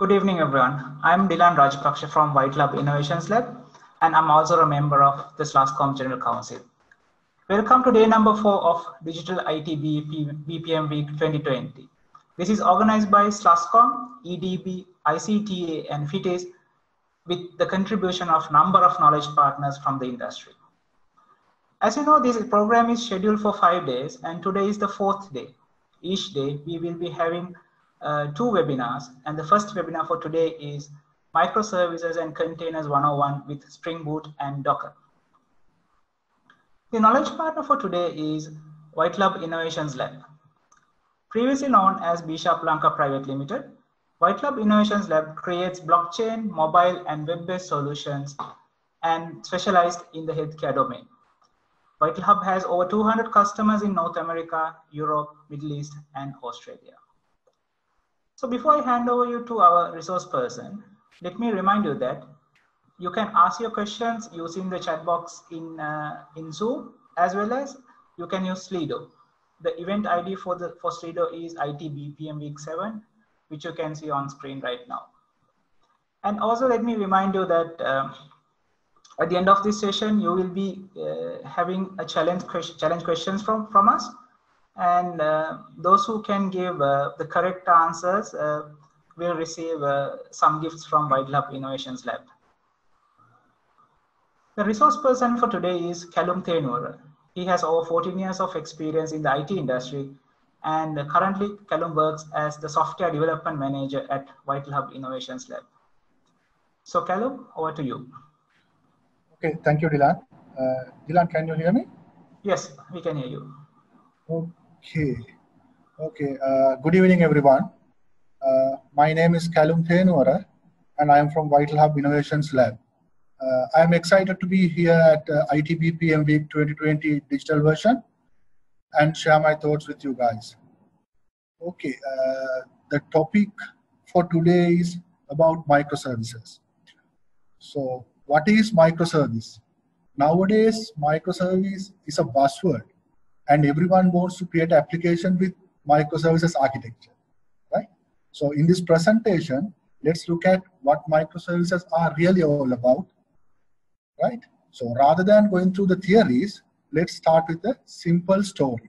Good evening, everyone. I'm Dilan Rajpaksha from White Lab Innovations Lab, and I'm also a member of the SLASCOM General Council. Welcome to day number 4 of Digital IT BPM Week 2020. This is organized by SLASCOM, EDB, ICTA, and FITES with the contribution of number of knowledge partners from the industry. As you know, this program is scheduled for 5 days, and today is the 4th day. Each day, we will be having 2 webinars, and the first webinar for today is Microservices and Containers 101 with Spring Boot and Docker. The knowledge partner for today is White Lab Innovations Lab. Previously known as B Sharp Lanka Private Limited, White Lab Innovations Lab creates blockchain, mobile, and web-based solutions and specialized in the healthcare domain. White Lab has over 200 customers in North America, Europe, Middle East, and Australia. So before I hand over you to our resource person, let me remind you that you can ask your questions using the chat box in Zoom, as well as you can use Slido. The event ID for Slido is ITBPM Week 7, which you can see on screen right now. And also let me remind you that at the end of this session, you will be having a challenge questions from us. And those who can give the correct answers will receive some gifts from White Lab Innovations Lab. The resource person for today is Callum Thenura. He has over 14 years of experience in the IT industry, and currently Callum works as the software development manager at White Lab Innovations Lab. So Callum, over to you. Okay, thank you, Dilan. Dilan, can you hear me? Yes, we can hear you. Okay. Good evening, everyone. My name is Callum Thenura, and I am from White Lab Innovations Lab. I am excited to be here at ITBPM Week 2020 digital version and share my thoughts with you guys. Okay, the topic for today is about microservices. So, what is microservice? Nowadays, microservice is a buzzword, and everyone wants to create an application with microservices architecture, right? So in this presentation, let's look at what microservices are really all about, right? So rather than going through the theories, let's start with a simple story.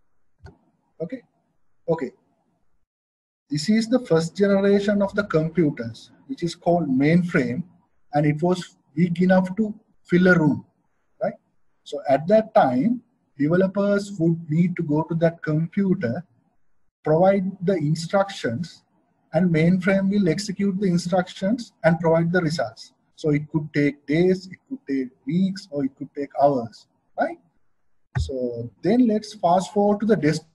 Okay. This is the first generation of the computers, which is called mainframe, and it was big enough to fill a room, right? So at that time, developers would need to go to that computer, provide the instructions, and mainframe will execute the instructions and provide the results. So it could take days, it could take weeks, or it could take hours, right? So then let's fast forward to the desktop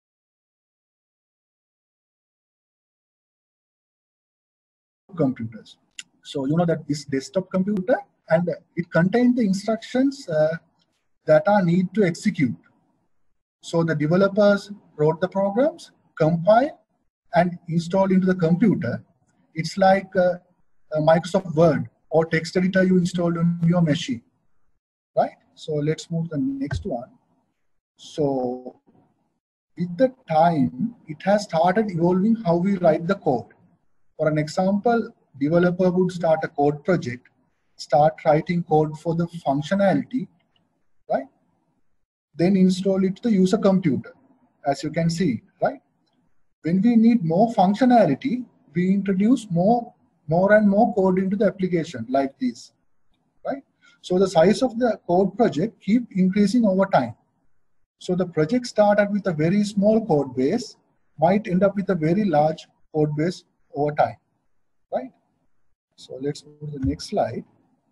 computers. So you know that this desktop computer, and it contains the instructions that are need to execute. So the developers wrote the programs, compile, and install into the computer. It's like a Microsoft Word or text editor you installed on your machine, right? So let's move to the next one. So with the time, it has started evolving how we write the code. For an example, developer would start a code project, start writing code for the functionality, right? Then install it to the user computer, as you can see, right? When we need more functionality, we introduce more and more code into the application like this, right? So the size of the code project keep increasing over time. So the project started with a very small code base, might end up with a very large code base over time, right? So let's move to the next slide.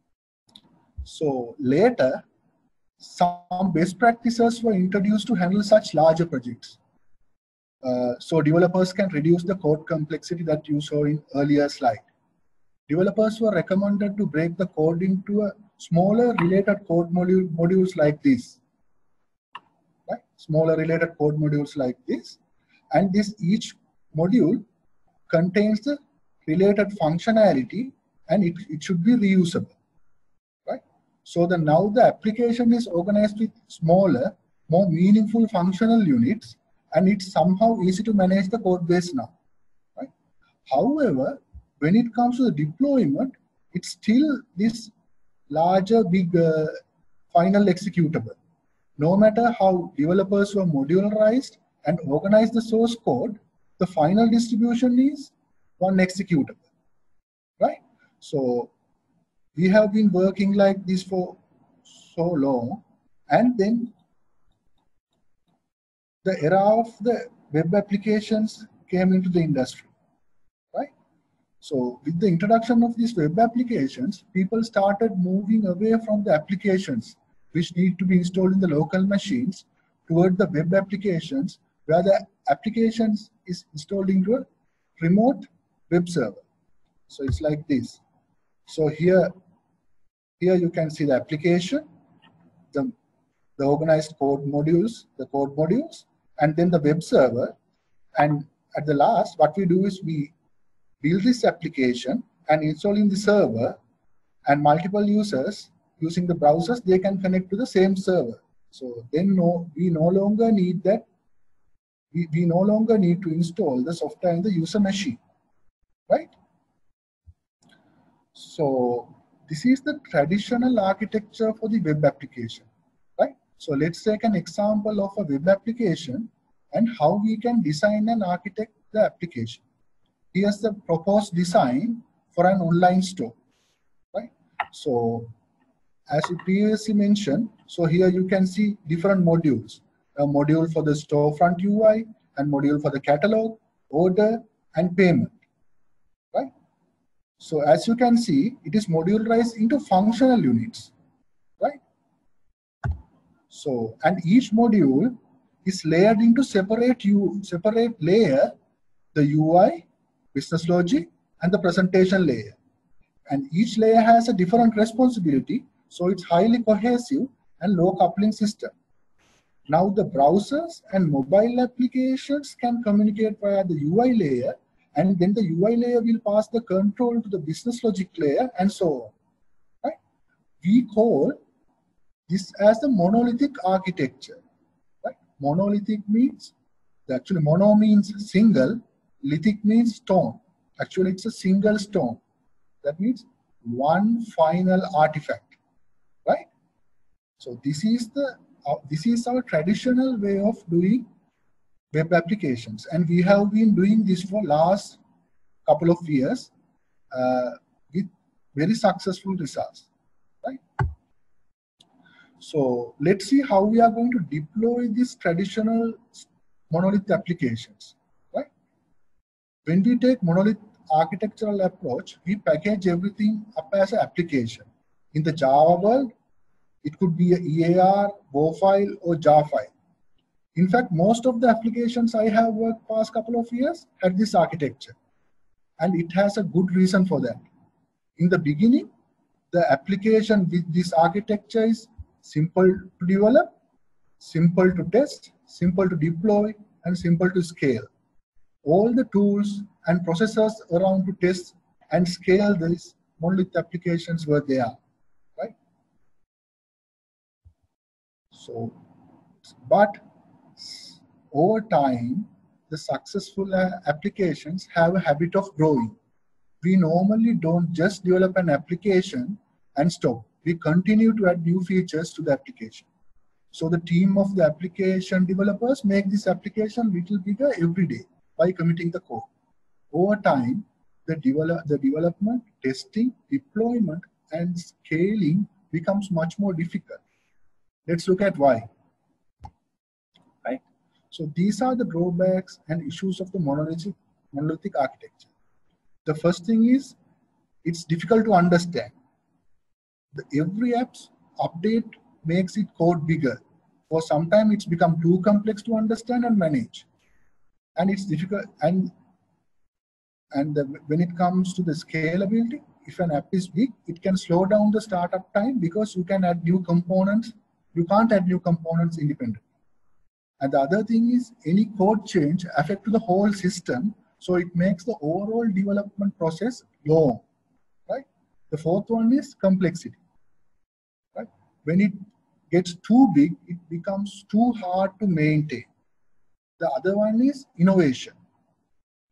So later, some best practices were introduced to handle such larger projects. So developers can reduce the code complexity that you saw in earlier slide. Developers were recommended to break the code into a smaller related code modules like this, right? Smaller related code modules like this, and each module contains the related functionality, and it should be reusable, right? So now the application is organized with smaller, more meaningful functional units, and it's somehow easy to manage the code base now, right? However, when it comes to the deployment, it's still this larger, big final executable. No matter how developers were modularized and organized the source code, the final distribution is one executable, right? So we have been working like this for so long, and then the era of the web applications came into the industry, right? So with the introduction of these web applications, people started moving away from the applications which need to be installed in the local machines toward the web applications, where the applications is installed into a remote web server. So it's like this. So here you can see the application, the organized code modules, and then the web server. And at the last, what we do is we build this application and install in the server, and multiple users using the browsers, they can connect to the same server. So then we no longer need that. We no longer need to install the software in the user machine, right? So this is the traditional architecture for the web application, right? So let's take an example of a web application and how we can design and architect the application. Here's the proposed design for an online store, right? So as we previously mentioned, so here you can see different modules. A module for the storefront UI, and module for the catalog, order, and payment, right? So as you can see, it is modularized into functional units, right? So, and each module is layered into separate layer, the UI, business logic, and the presentation layer. And each layer has a different responsibility, so it's highly cohesive and low coupling system. Now the browsers and mobile applications can communicate via the UI layer, and then the UI layer will pass the control to the business logic layer, and so on. Right? We call this as the monolithic architecture. Right? Monolithic means, actually mono means single, lithic means stone. Actually it's a single stone. That means one final artifact, right? So this is our traditional way of doing web applications, and we have been doing this for last couple of years with very successful results, right? So let's see how we are going to deploy these traditional monolith applications, right? When we take monolith architectural approach, we package everything up as an application. In the Java world, it could be a EAR, WO file, or jar file. In fact, most of the applications I have worked past couple of years had this architecture, and it has a good reason for that. In the beginning, the application with this architecture is simple to develop, simple to test, simple to deploy, and simple to scale. All the tools and processors around to test and scale these monolith applications were there, right? So, but over time, the successful applications have a habit of growing. We normally don't just develop an application and stop. We continue to add new features to the application. So the team of the application developers make this application little bigger every day by committing the code. Over time, the development, testing, deployment, and scaling becomes much more difficult. Let's look at why. Right? So these are the drawbacks and issues of the monolithic architecture. The first thing is it's difficult to understand. Every app's update makes it code bigger. For some time, it's become too complex to understand and manage. And it's difficult. And when it comes to the scalability, if an app is big, it can slow down the startup time because you can add new components. You can't add new components independently. And the other thing is any code change affects the whole system. So it makes the overall development process long, right? The fourth one is complexity, right? When it gets too big, it becomes too hard to maintain. The other one is innovation.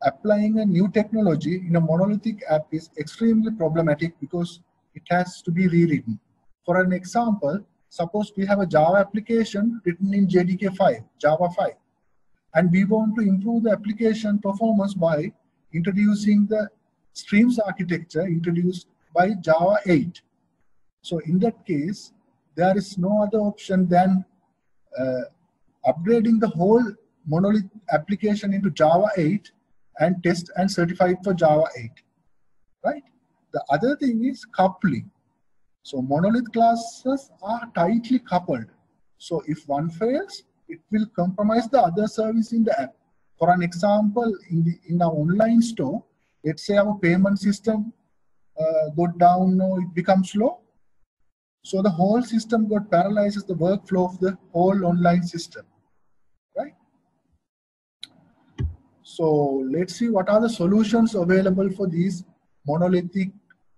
applying a new technology in a monolithic app is extremely problematic because it has to be rewritten. For an example, suppose we have a Java application written in JDK 5, Java 5, and we want to improve the application performance by introducing the streams architecture introduced by Java 8. So in that case, there is no other option than upgrading the whole monolith application into Java 8 and test and certify it for Java 8, right? The other thing is coupling. So monolith classes are tightly coupled. So if one fails, it will compromise the other service in the app. For an example, in our online store, let's say our payment system got down or it becomes slow. So the whole system got paralyzes the workflow of the whole online system, right? So let's see what are the solutions available for these monolithic,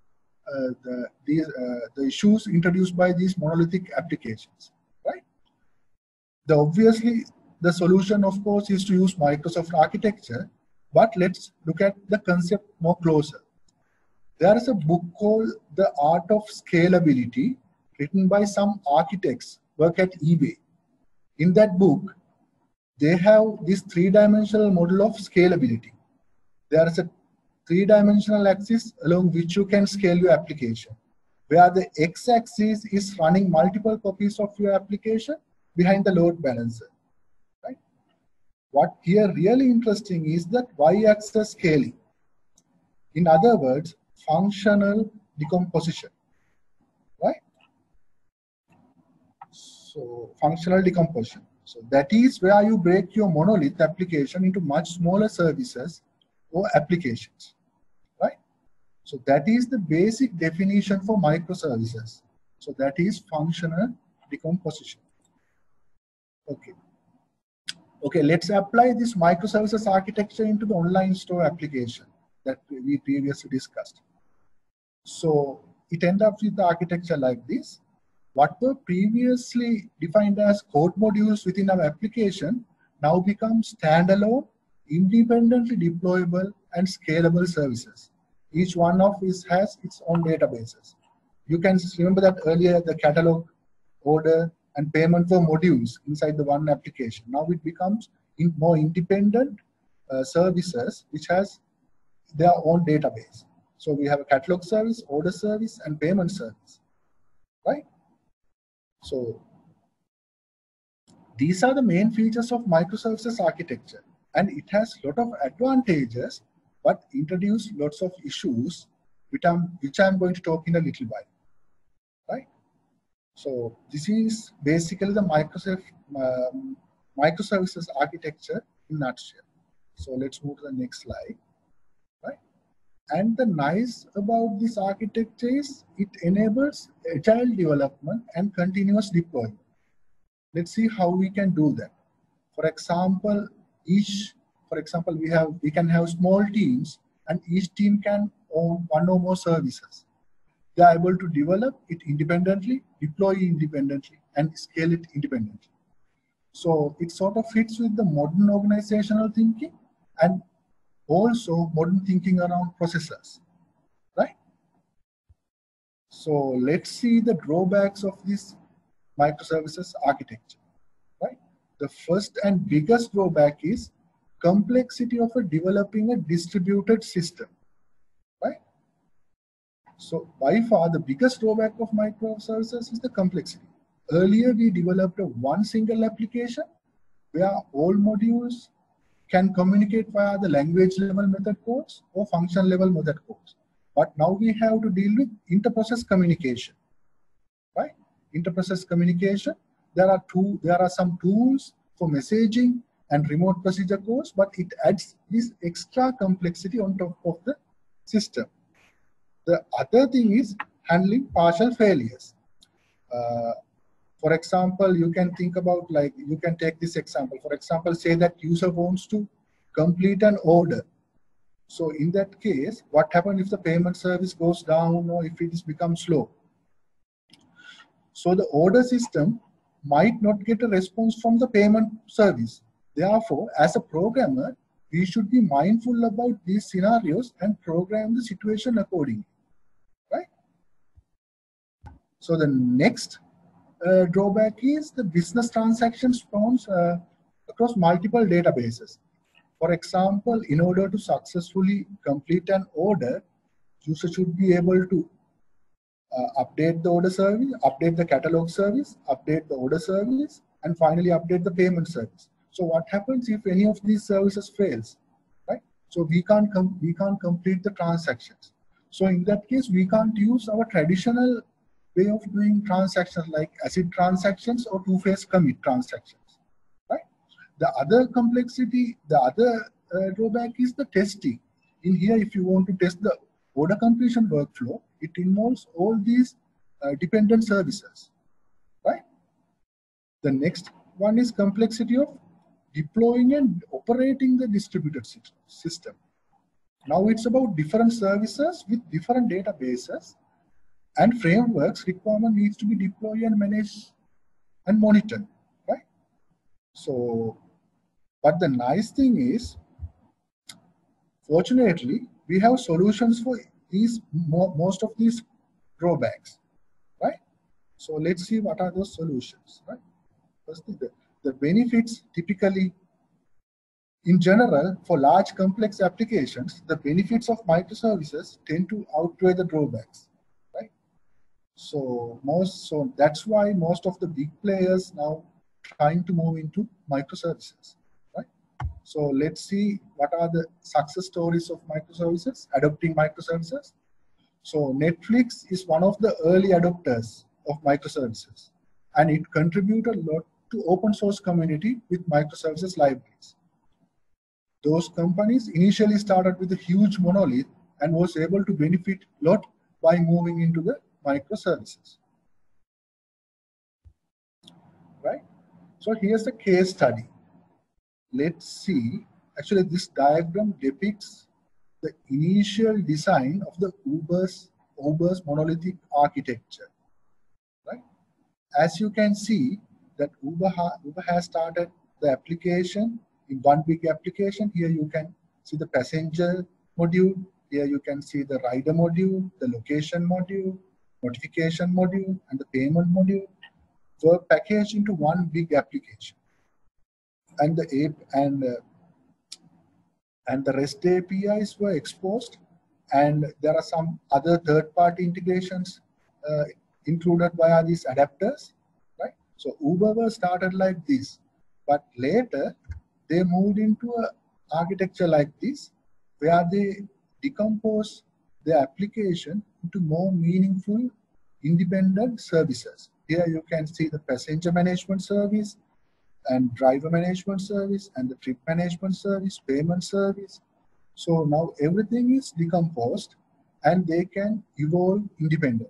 the issues introduced by these monolithic applications, right? Obviously, the solution, of course, is to use Microsoft architecture, but let's look at the concept more closer. There is a book called The Art of Scalability, written by some architects work at eBay. In that book, they have this three-dimensional model of scalability. There is a three-dimensional axis along which you can scale your application, where the x-axis is running multiple copies of your application behind the load balancer, right? What here really interesting is that y-axis scaling. In other words, functional decomposition, right? So functional decomposition. So that is where you break your monolith application into much smaller services or applications, right? So that is the basic definition for microservices. So that is functional decomposition. Okay. Okay, let's apply this microservices architecture into the online store application that we previously discussed. So it ends up with the architecture like this. What were previously defined as code modules within our application now become standalone, independently deployable, and scalable services. Each one of these has its own databases. You can remember that earlier the catalog, order, and payment were modules inside the one application. Now it becomes more independent services which has their own database. So we have a catalog service, order service, and payment service, right? So these are the main features of microservices architecture, and it has a lot of advantages, but introduce lots of issues, which I'm going to talk in a little while, right? So this is basically the microservices architecture in a nutshell. So let's move to the next slide, right? And the nice about this architecture is it enables agile development and continuous deployment. Let's see how we can do that. For example, we can have small teams, and each team can own one or more services. They are able to develop it independently, deploy it independently, and scale it independently. So it sort of fits with the modern organizational thinking and also modern thinking around processors, right? So let's see the drawbacks of this microservices architecture, right? The first and biggest drawback is complexity of developing a distributed system, right? So by far the biggest drawback of microservices is the complexity. Earlier we developed one single application where all modules can communicate via the language level method codes or function level method codes. But now we have to deal with interprocess communication, right? Interprocess communication, there are some tools for messaging and remote procedure calls, but it adds this extra complexity on top of the system. The other thing is handling partial failures. For example, you can think about, like, you can take this example. For example, say that user wants to complete an order. So in that case, what happens if the payment service goes down or if it becomes slow? So the order system might not get a response from the payment service. Therefore, as a programmer, we should be mindful about these scenarios and program the situation accordingly, right? So the next drawback is the business transactions spawns across multiple databases. For example, in order to successfully complete an order, user should be able to update the order service, update the catalog service, update the order service, and finally update the payment service. So what happens if any of these services fails, right? So we can't complete the transactions. So in that case, we can't use our traditional way of doing transactions like ACID transactions or two-phase commit transactions, right? The other complexity, the other drawback is the testing. In here, if you want to test the order completion workflow, it involves all these dependent services, right? The next one is complexity of deploying and operating the distributed system. Now it's about different services with different databases and frameworks. Requirement needs to be deployed and managed and monitored, right? So, but the nice thing is, fortunately, we have solutions for these most of these drawbacks, right? So let's see what are those solutions, right? First, the benefits typically, in general, for large complex applications, the benefits of microservices tend to outweigh the drawbacks, right? So that's why most of the big players now trying to move into microservices, right? So let's see what are the success stories of microservices, adopting microservices. So Netflix is one of the early adopters of microservices, and it contributed a lot to open source community with microservices libraries. Those companies initially started with a huge monolith and was able to benefit a lot by moving into the microservices, right? So here's the case study. Let's see, actually this diagram depicts the initial design of the Uber's monolithic architecture, right? As you can see that Uber has started the application in one big application. Here you can see the passenger module. Here you can see the rider module, the location module, notification module, and the payment module were packaged into one big application. And the REST APIs were exposed, and there are some other third-party integrations included via these adapters, right? So Uber was started like this, but later they moved into an architecture like this, where they decompose the application into more meaningful, independent services. Here you can see the passenger management service, and driver management service, and the trip management service, payment service. So now everything is decomposed and they can evolve independently,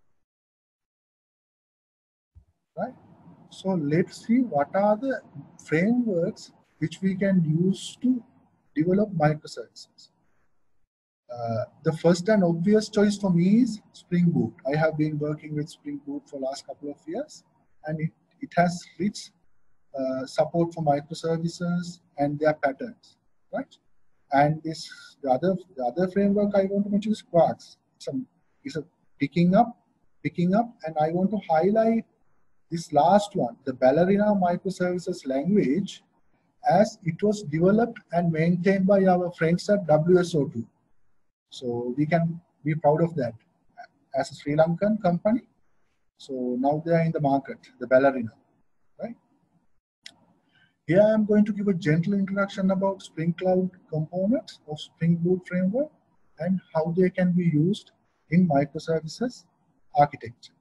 right? So let's see what are the frameworks which we can use to develop microservices. The first and obvious choice for me is Spring Boot. I have been working with Spring Boot for the last couple of years, and it has rich support for microservices and their patterns, right? And the other framework I want to mention is Quarks. It's a picking up, and I want to highlight this last one, the Ballerina microservices language, as it was developed and maintained by our friends at WSO2. So we can be proud of that as a Sri Lankan company. So now they are in the market, the Ballerina, right? Here I am going to give a gentle introduction about Spring Cloud components of Spring Boot framework and how they can be used in microservices architecture,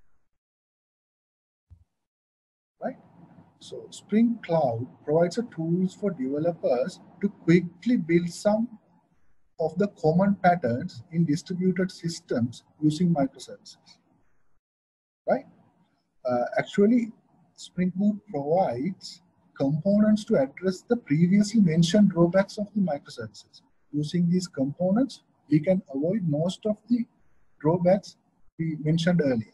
right? So Spring Cloud provides a tools for developers to quickly build some of the common patterns in distributed systems using microservices, right? Actually, Spring Boot provides components to address the previously mentioned drawbacks of the microservices. Using these components, we can avoid most of the drawbacks we mentioned earlier,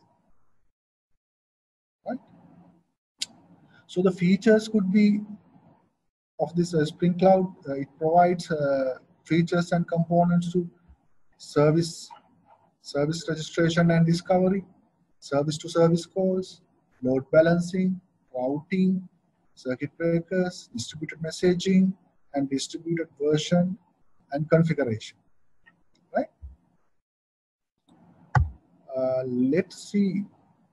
right? So the features could be of this Spring Cloud, it provides features and components to service registration and discovery, service-to-service calls, load balancing, routing, circuit breakers, distributed messaging, and distributed version and configuration. Right? Let's see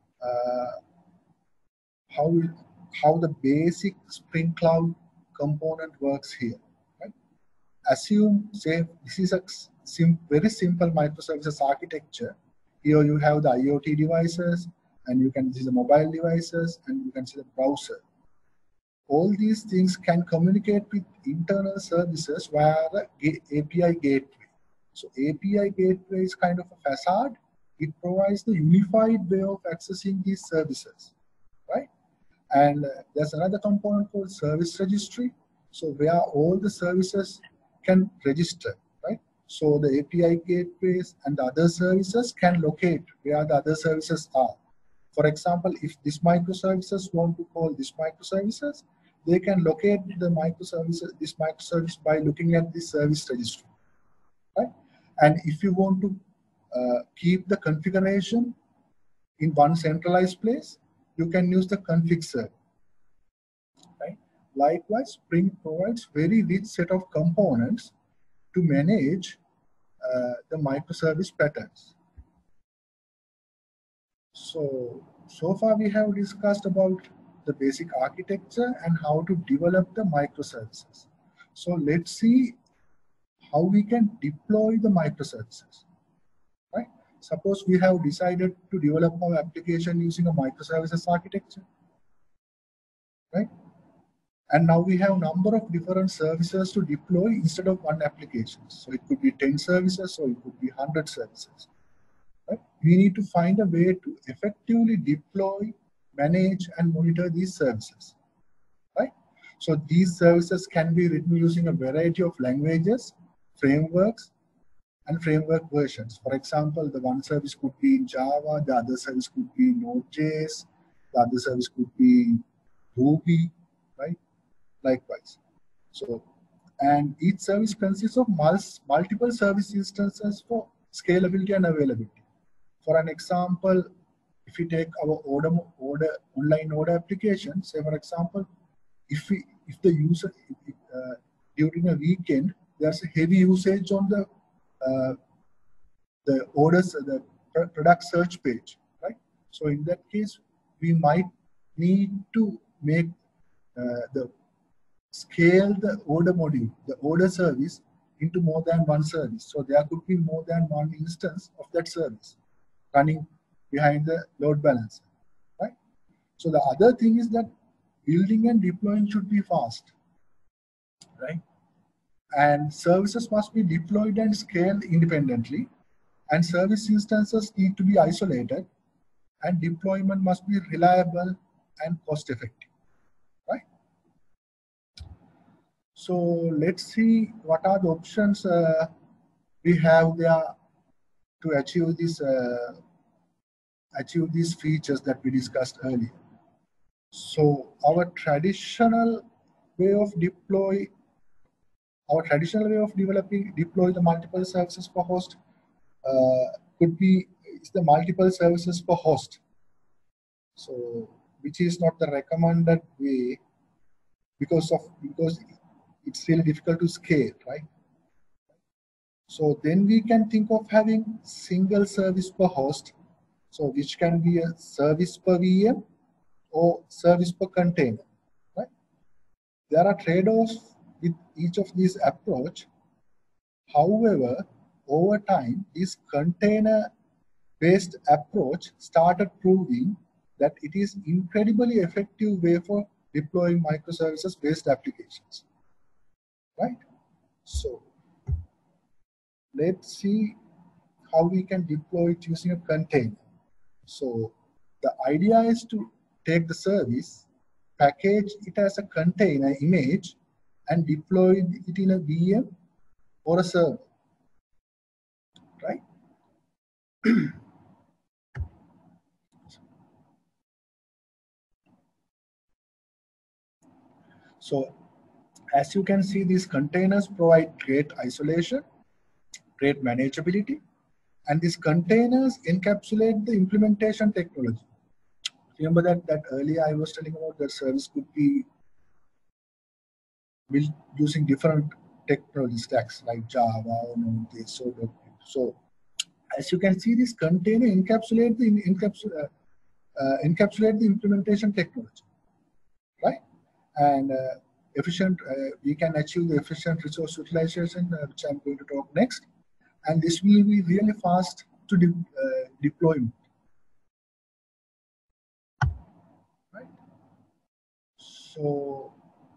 how the basic Spring Cloud component works here. Right? Assume, say, this is a very simple microservices architecture. Here you have the IoT devices, and you can see the mobile devices, and you can see the browser. All these things can communicate with internal services via the API gateway. So API gateway is kind of a facade. It provides the unified way of accessing these services, right? And there's another component called service registry. So where all the services can register, right? So the API gateways and the other services can locate where the other services are. For example, if these microservices want to call these microservices, they can locate the this microservice by looking at the service registry, right? And if you want to keep the configuration in one centralized place, you can use the config server, right? Likewise, Spring provides very rich set of components to manage the microservice patterns. So far we have discussed about the basic architecture and how to develop the microservices. So let's see how we can deploy the microservices, right? Suppose we have decided to develop our application using a microservices architecture, right? And now we have a number of different services to deploy instead of one application. So it could be 10 services, or it could be 100 services. Right? We need to find a way to effectively deploy, manage, and monitor these services. Right? So these services can be written using a variety of languages, frameworks, and framework versions. For example, the one service could be in Java, the other service could be Node.js, the other service could be Ruby, right? Likewise. So, and each service consists of multiple service instances for scalability and availability. For an example, if we take our online order application, say for example, if the user during a weekend there's a heavy usage on the orders, the product search page, right? So in that case, we might need to make scale the order module, the order service, into more than one service. So there could be more than one instance of that service running behind the load balancer, right? So the other thing is that building and deploying should be fast, right? And services must be deployed and scaled independently, and service instances need to be isolated, and deployment must be reliable and cost effective, right? So let's see what are the options we have there to achieve these features that we discussed earlier. So our traditional way of deploy the multiple services per host could be the multiple services per host. So which is not the recommended way because it's really difficult to scale, right? So then we can think of having single service per host, so which can be a service per VM or service per container, right? There are trade-offs with each of these approach. However, over time, this container-based approach started proving that it is incredibly effective way for deploying microservices-based applications, right? So let's see how we can deploy it using a container. So the idea is to take the service, package it as a container image, and deploy it in a VM or a server, right? So As you can see, these containers provide great isolation, great manageability, and these containers encapsulate the implementation technology. Remember that earlier I was telling about that service could be built using different technology stacks like Java or Node, so as you can see, this container encapsulate the implementation technology, right? And we can achieve the efficient resource utilization, which I'm going to talk next. And this will be really fast to deployment, right? So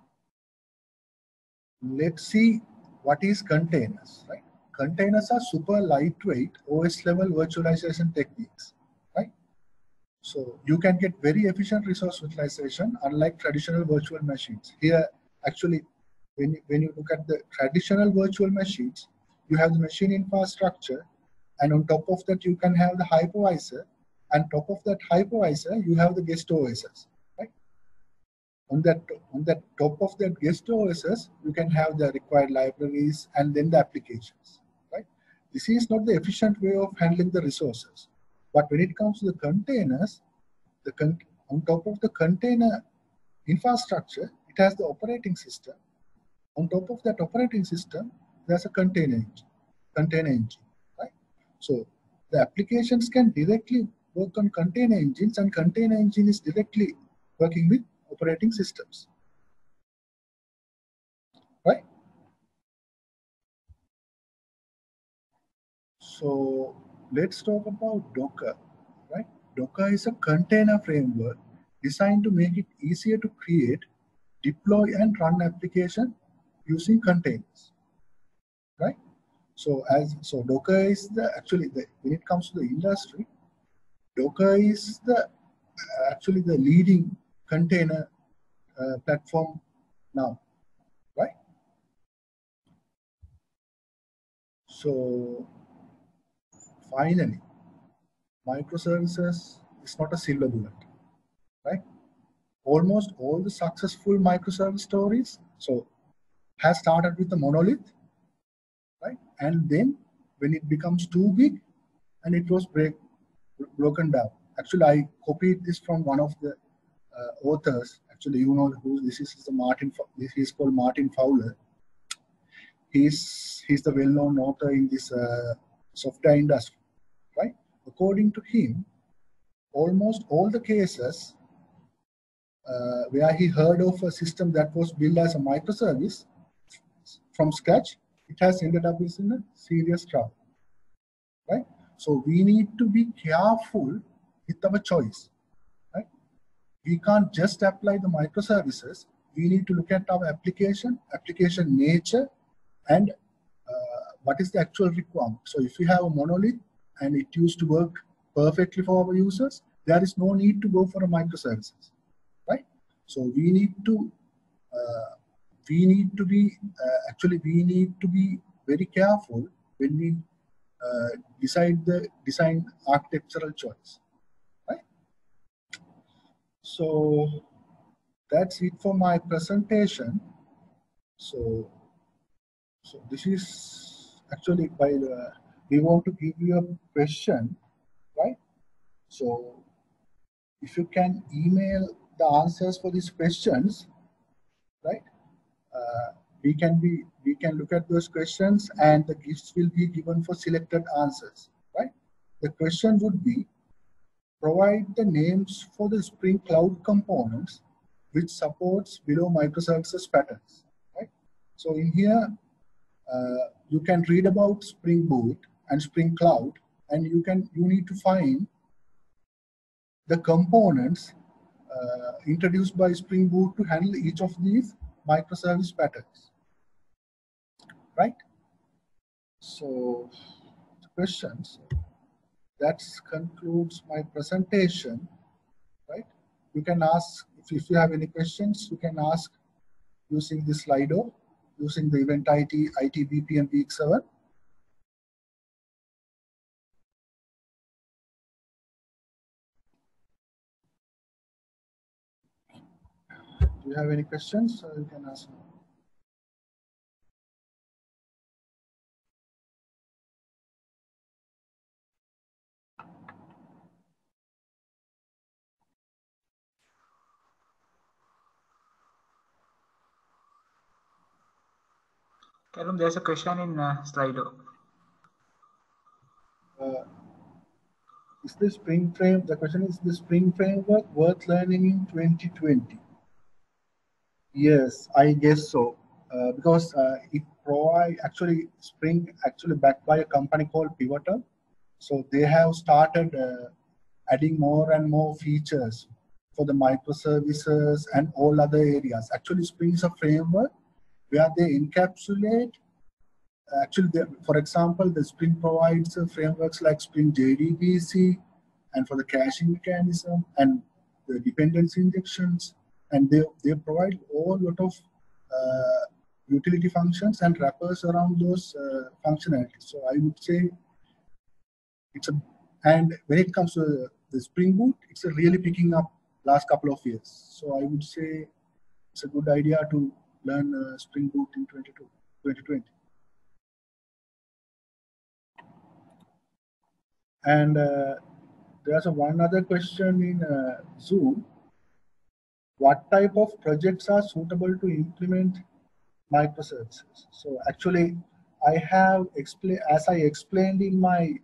let's see what is containers, right? Containers are super lightweight OS level virtualization techniques, right? So you can get very efficient resource utilization unlike traditional virtual machines. Here, actually, when you look at the traditional virtual machines, you have the machine infrastructure, and on top of that, you can have the hypervisor, and top of that hypervisor, you have the guest OSs, right? On that top of that guest OSs, you can have the required libraries and then the applications, right? This is not the efficient way of handling the resources. But when it comes to the containers, on top of the container infrastructure, it has the operating system. On top of that operating system, there's a container engine, right? So the applications can directly work on container engines, and container engine is directly working with operating systems, right? So let's talk about Docker, right? Docker is a container framework designed to make it easier to create, deploy, and run application using containers, right? So Docker is when it comes to the industry, Docker is actually the leading container platform now, right? So finally, microservices is not a silver bullet, right? Almost all the successful microservice stories has started with a monolith, right? And then when it becomes too big, and it was broken down. Actually, I copied this from one of the authors. Actually, you know who this is? This is called Martin Fowler. He's the well-known author in this software industry, right? According to him, almost all the cases where he heard of a system that was built as a microservice from scratch, it has ended up in a serious trouble, right? So we need to be careful with our choice, right? We can't just apply the microservices. We need to look at our application nature, and what is the actual requirement. So if we have a monolith and it used to work perfectly for our users, there is no need to go for a microservices, right? So we need to be very careful when we decide the design architectural choice, right? So that's it for my presentation. So this is actually we want to give you a question, right? So if you can email the answers for these questions, right? We can look at those questions, and the gifts will be given for selected answers, right? The question would be, provide the names for the Spring Cloud components which supports below microservices patterns, right? So in here, you can read about Spring Boot and Spring Cloud, and you need to find the components introduced by Spring Boot to handle each of these microservice patterns, right? So questions. That concludes my presentation, right? You can ask, if you have any questions, you can ask using the Slido, using the event IT BPM Week 7. Do you have any questions? You can ask. Callum, there's a question in Slido. Is the Spring frame? The question is: the Spring framework worth learning in 2020? Yes, I guess so. Because it provide actually Spring actually backed by a company called Pivotal, so they have started adding more and more features for the microservices and all other areas. Actually, Spring is a framework where they encapsulate. Actually, for example, the Spring provides frameworks like Spring JDBC, and for the caching mechanism and the dependency injections, and they provide all lot of utility functions and wrappers around those functionalities. So I would say it's a, and when it comes to the Spring Boot, it's really picking up last couple of years. So I would say it's a good idea to learn Spring Boot in 2020. And there's one other question in Zoom. What type of projects are suitable to implement microservices? So actually, I have explained, as I explained in my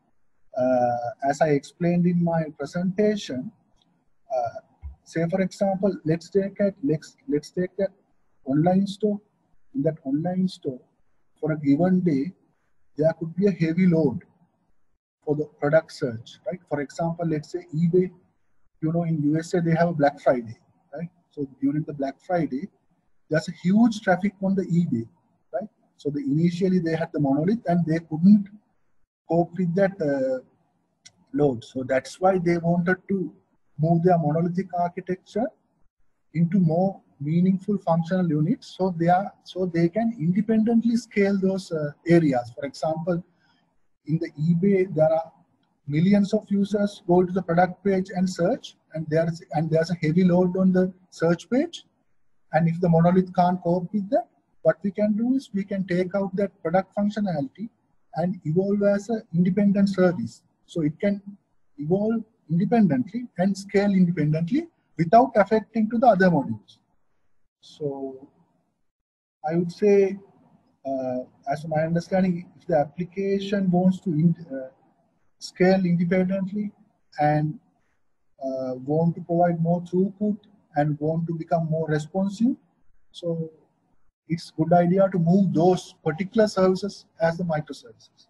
presentation. Say for example, let's take that online store. In that online store, for a given day, there could be a heavy load for the product search, right? For example, let's say eBay. You know, in USA they have a Black Friday, right? So during the Black Friday, there's a huge traffic on the eBay, right? So initially they had the monolith and they couldn't cope with that load. So that's why they wanted to move their monolithic architecture into more meaningful functional units, so they can independently scale those areas. For example, in the eBay, there are millions of users go to the product page and search, and there's a heavy load on the search page. And if the monolith can't cope with that, what we can do is we can take out that product functionality and evolve as an independent service. So it can evolve independently and scale independently without affecting to the other modules. So I would say, as my understanding, if the application wants to scale independently and want to provide more throughput and want to become more responsive, so it's a good idea to move those particular services as the microservices.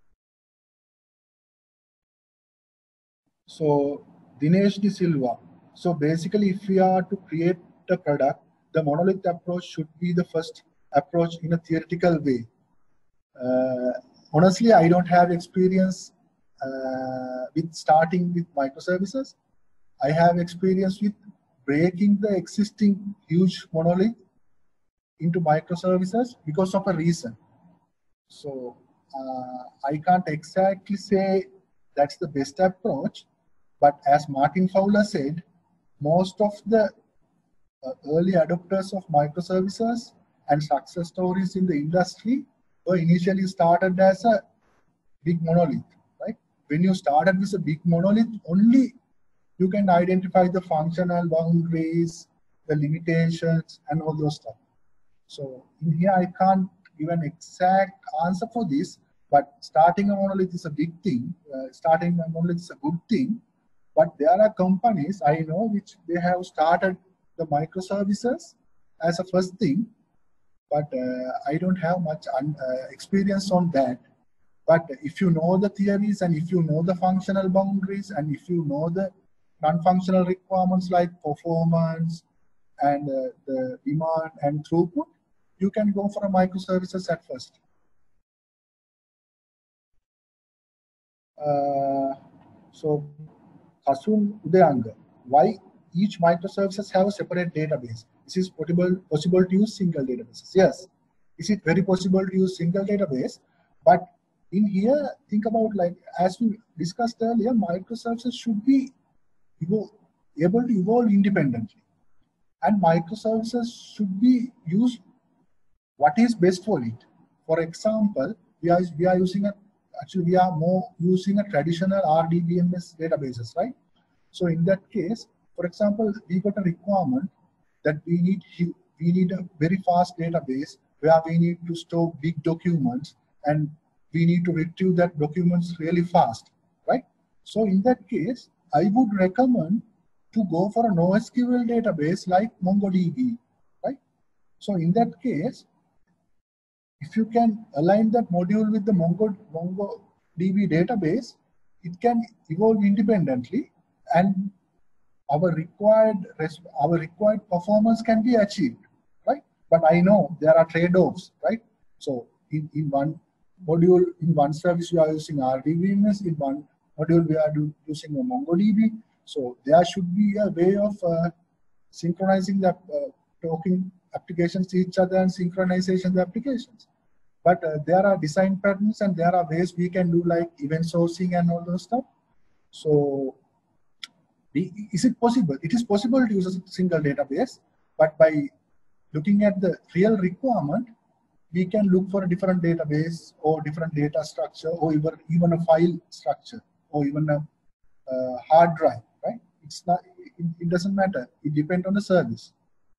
So Dinesh De Silva. So basically, if we are to create a product, the monolith approach should be the first approach in a theoretical way. Honestly, I don't have experience with starting with microservices. I have experience with breaking the existing huge monolith into microservices because of a reason. So I can't exactly say that's the best approach, but as Martin Fowler said, most of the early adopters of microservices and success stories in the industry were initially started as a big monolith, right? When you started with a big monolith, only you can identify the functional boundaries, the limitations, and all those stuff. So in here, I can't give an exact answer for this, but starting a monolith is a big thing. Starting a monolith is a good thing, but there are companies I know which they have started the microservices as a first thing, but I don't have much experience on that. But if you know the theories and if you know the functional boundaries and if you know the non-functional requirements like performance and the demand and throughput, you can go for a microservices at first. So Kasun Udayanga, why each microservices have a separate database? Is it possible to use single databases? Yes. Is it very possible to use single database? But in here, think about, like, as we discussed earlier, microservices should be able to evolve independently. And microservices should be used what is best for it. For example, we are more using a traditional RDBMS databases, right? So in that case, for example, we got a requirement that we need a very fast database where we need to store big documents and we need to retrieve that documents really fast, right? So in that case, I would recommend to go for a NoSQL database like MongoDB, right? So in that case, if you can align that module with the MongoDB database, it can evolve independently and our required performance can be achieved, right? But I know there are trade-offs, right? So in one module, in one service, we are using RDBMS, in one module, we are using a MongoDB. So there should be a way of synchronizing the talking applications to each other and synchronization the applications. But there are design patterns and there are ways we can do like event sourcing and all those stuff. So is it possible? It is possible to use a single database, but by looking at the real requirement, we can look for a different database or different data structure or even a file structure or even a hard drive, right? It's not, it doesn't matter. It depends on the service.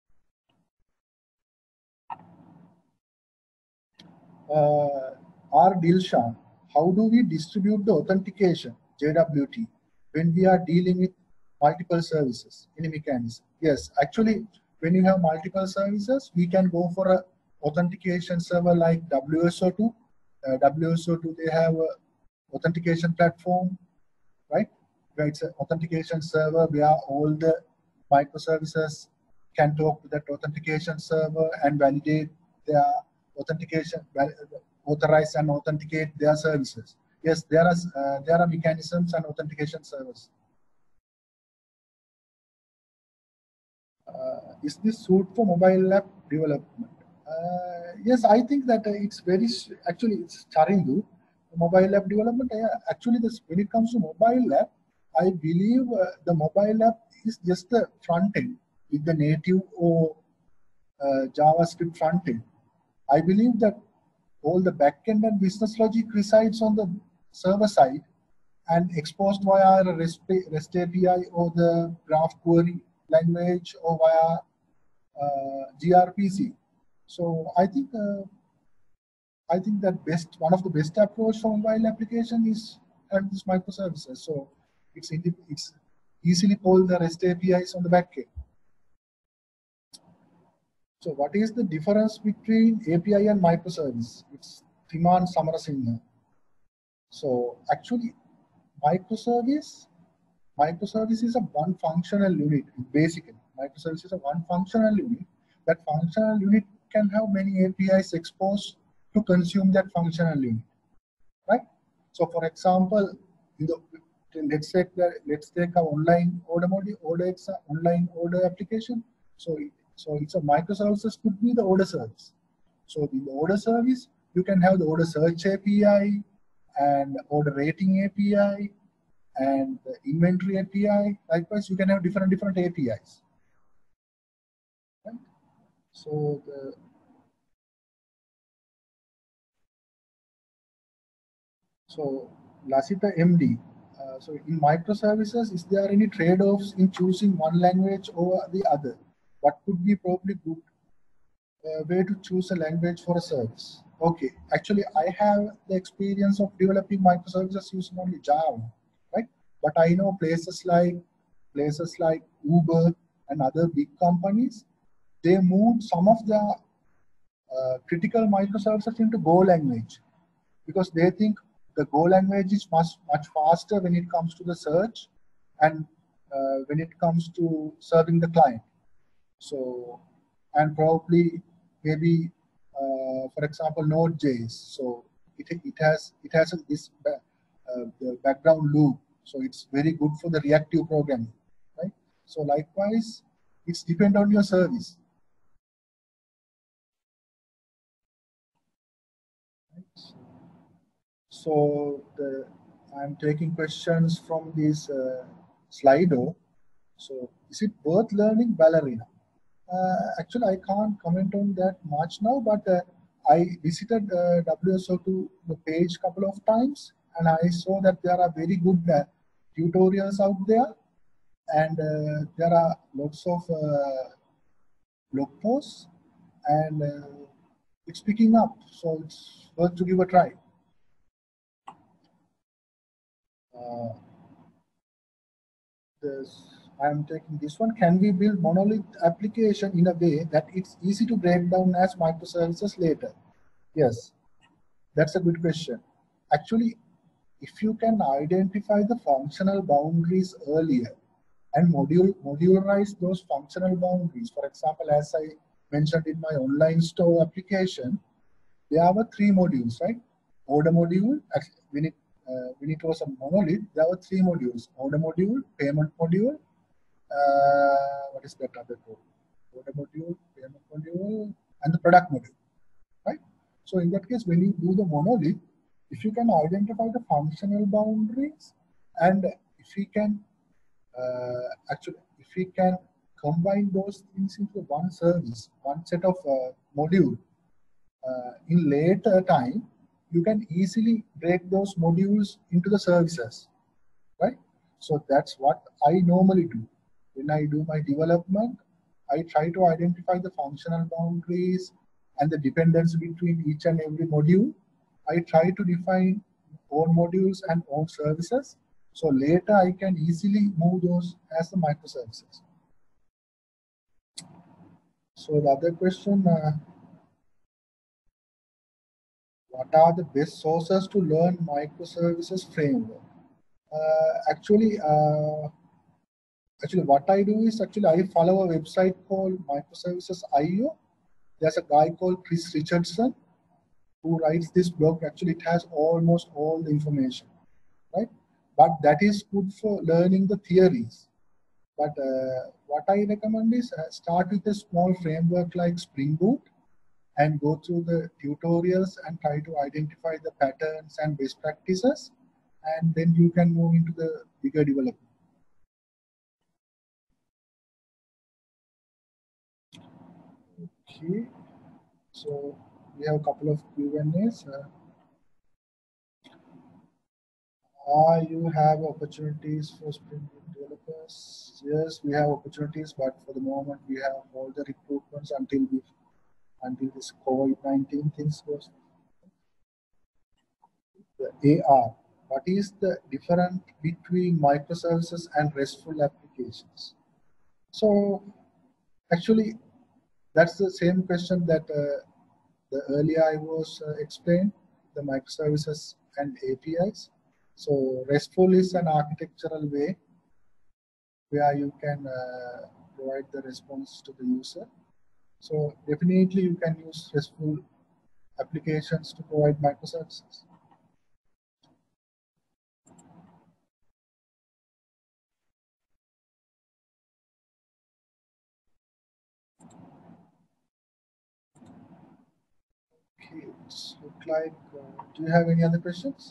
R. Dilshan, how do we distribute the authentication, JWT, when we are dealing with multiple services? Any mechanism? Yes, actually, when you have multiple services, we can go for a authentication server like WSO2. WSO2, they have a authentication platform, right? Where it's an authentication server where all the microservices can talk to that authentication server and validate their authentication, authorize and authenticate their services. Yes, there are mechanisms and authentication servers. Is this suit for mobile app development? Yes, I think that it's very, actually it's Charindu, mobile app development. Actually, when it comes to mobile app, I believe the mobile app is just the front end with the native or JavaScript front end. I believe that all the backend and business logic resides on the server side and exposed via a REST API or the graph query language or via gRPC. So I think that one of the best approach for mobile application is having these microservices. So it's easily call the REST APIs on the backend. So what is the difference between API and microservice? It's Thiman Samarasinghe. So actually, microservice is a one functional unit. Basically, microservice is a one functional unit. That functional unit can have many APIs exposed to consume that functional unit, right? So, for example, let's take our online order module, OrderX online order application. So it's a microservices could be the order service. So in the order service, you can have the order search API and order rating API and the inventory API. Likewise, you can have different APIs. Right? So Lasita MD. So in microservices, is there any trade-offs in choosing one language over the other? What could be probably good way to choose a language for a service? Okay, actually, I have the experience of developing microservices using only Java, right? But I know places like Uber and other big companies, they moved some of the critical microservices into Go language because they think the Go language is much faster when it comes to the search and when it comes to serving the client. So, and probably maybe, for example, Node.js. So it has this the background loop. So it's very good for the reactive programming, right? So likewise, it's depend on your service. So I'm taking questions from this Slido. So is it worth learning Ballerina? Actually, I can't comment on that much now, but I visited WSO2 the page a couple of times, and I saw that there are very good tutorials out there, and there are lots of blog posts, and it's picking up, so it's worth to give a try. I'm taking this one. Can we build monolith application in a way that it's easy to break down as microservices later? Yes, that's a good question. Actually, if you can identify the functional boundaries earlier and modularize those functional boundaries, for example, as I mentioned in my online store application, there were three modules, right? Order module, actually, when it was a monolith, there were three modules: order module, payment module, what is that other code? Order module, payment module, and the product module, right? So in that case, when you do the monolith, if you can identify the functional boundaries, and if we can if we can combine those things into one service, one set of module, in later time, you can easily break those modules into the services, right? So that's what I normally do. When I do my development, I try to identify the functional boundaries and the dependence between each and every module. I try to define own modules and own services. So later I can easily move those as the microservices. So the other question, what are the best sources to learn microservices framework? Actually, what I do is I follow a website called Microservices.io. There's a guy called Chris Richardson who writes this blog. Actually, it has almost all the information, right? But that is good for learning the theories. But what I recommend is start with a small framework like Spring Boot and go through the tutorials and try to identify the patterns and best practices, and then you can move into the bigger development. Okay, so we have a couple of Q&As. You have opportunities for Spring Boot developers? Yes, we have opportunities, but for the moment we have all the recruitments until this COVID-19 things goes. The AR. What is the difference between microservices and RESTful applications? So actually, that's the same question that the earlier I was explained, the microservices and APIs. So RESTful is an architectural way where you can provide the response to the user. So definitely you can use RESTful applications to provide microservices. Okay, it's look like, do you have any other questions?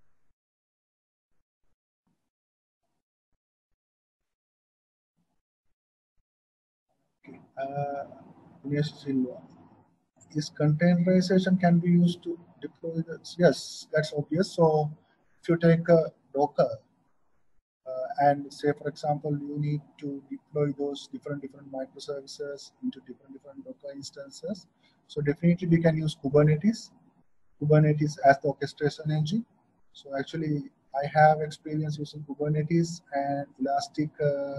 Okay, Dinesh Silva. Is containerization can be used to deploy this? Yes, that's obvious. So if you take a Docker and say, for example, you need to deploy those different microservices into different Docker instances. So definitely we can use Kubernetes as the orchestration engine. So actually, I have experience using Kubernetes and Elastic.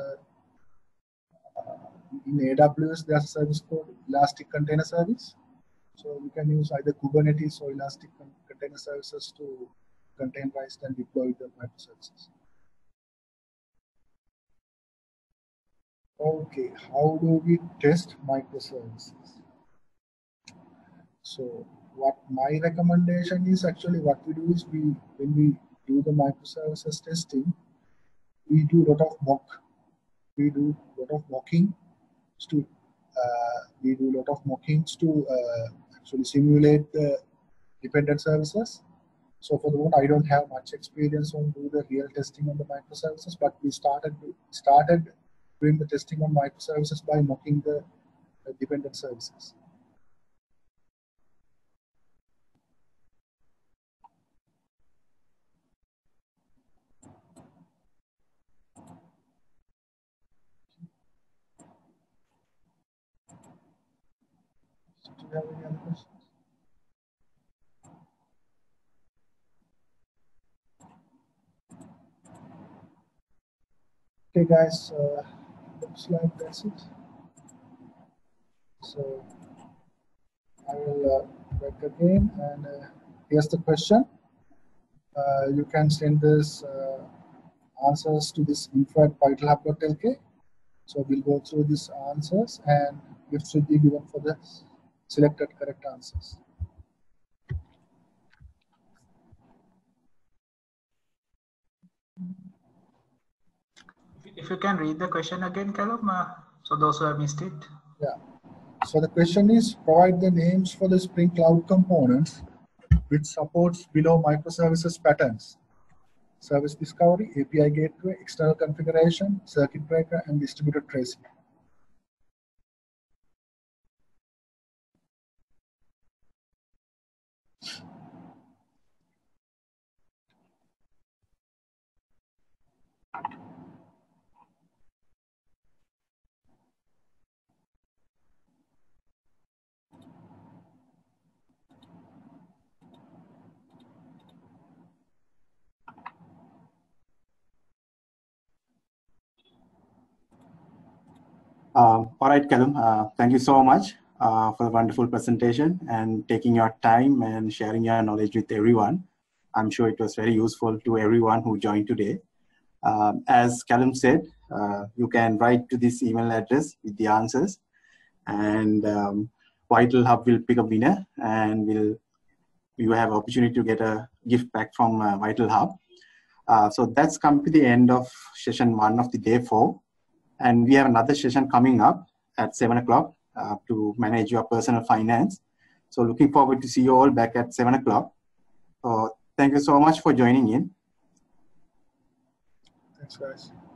In AWS, there's a service called Elastic Container Service. So we can use either Kubernetes or Elastic Container Services to containerize and deploy the microservices. Okay, how do we test microservices? So what my recommendation is, actually what we do is when we do the microservices testing, we do a lot of mock. We do a lot of mocking to actually simulate the dependent services. So for the moment, I don't have much experience on do the real testing on the microservices, but we started doing the testing on microservices by mocking the dependent services. Do you have any other questions? Okay, guys, looks like that's it. So I will back again, and here's the question. You can send this answers to this info@vitalhub.lk. So we'll go through these answers, and gifts will be given for the selected correct answers. If you can read the question again, Callum, so those who have missed it. Yeah. So the question is, provide the names for the Spring Cloud components which supports below microservices patterns: service discovery, API gateway, external configuration, circuit breaker, and distributed tracing. All right, Callum, thank you so much for the wonderful presentation and taking your time and sharing your knowledge with everyone. I'm sure it was very useful to everyone who joined today. As Callum said, you can write to this email address with the answers, and Vital Hub will pick a winner, and you have opportunity to get a gift back from Vital Hub. So that's come to the end of session 1 of the day 4. And we have another session coming up at 7 o'clock to manage your personal finance. So looking forward to see you all back at 7 o'clock. So thank you so much for joining in. Thanks, guys.